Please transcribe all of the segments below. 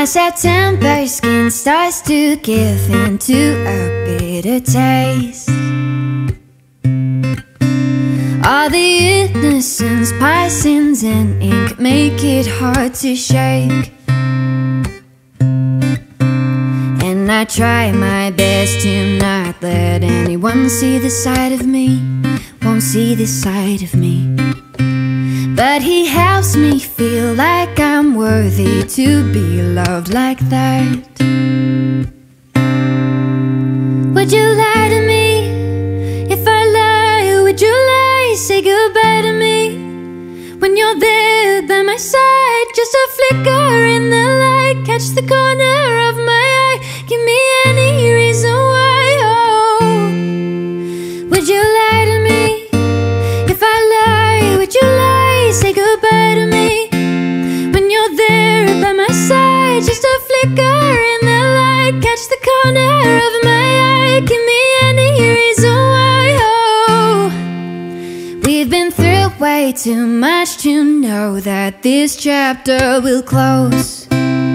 My September skin starts to give into a bitter taste. All the innocence, pisons and ink make it hard to shake. And I try my best to not let anyone see this side of me, won't see this side of me. But he helps me feel like I'm worthy to be loved like that. Would you lie to me? If I lie, would you lie? Say goodbye to me. When you're there by my side, just a flicker in the light, catch the corner of my eye, give me any reason why. Oh, would you lie to me? If I lie, would you lie? Say goodbye to me. When you're there by my side, just a flicker in the light, catch the corner of my eye, give me any reason why. Oh, we've been through way too much to know that this chapter will close.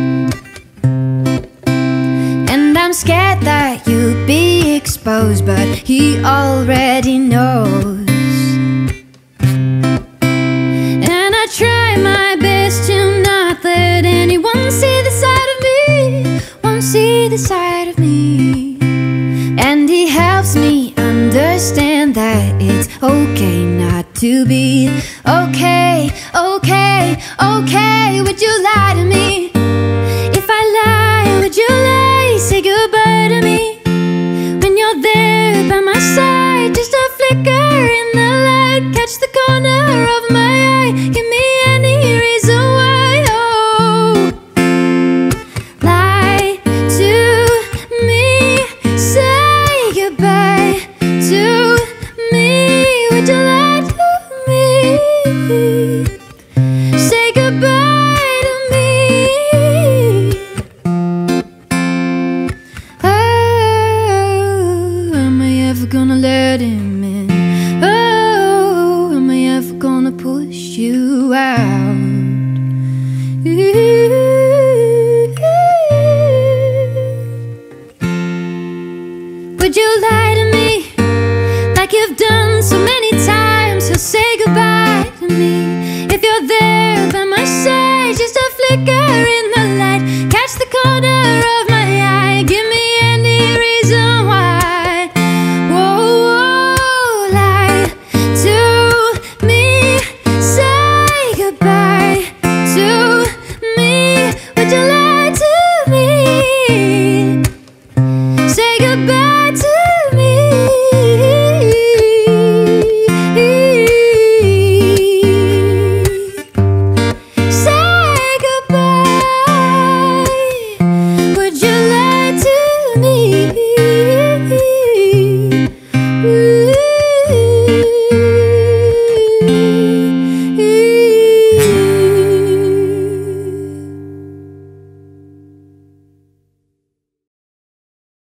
And I'm scared that you'll be exposed, but he already knows. And I try my best to not let anyone see the side of me, won't see the side of me. And he helps me understand that it's okay not to be okay, okay, okay. Would you lie to me? If I lie, would you lie? Say goodbye to me. When you're there by my side, just a flicker in the light, catch the corner of my eye, give me any reason why. Oh, lie to me, say goodbye to me. Would you lie to me? Say goodbye to me. Oh, am I ever gonna let him in? Oh, am I ever gonna push you out?